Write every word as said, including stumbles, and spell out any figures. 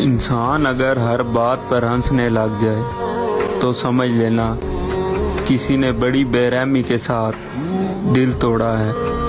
इंसान अगर हर बात पर हंसने लग जाए तो समझ लेना किसी ने बड़ी बेरहमी के साथ दिल तोड़ा है।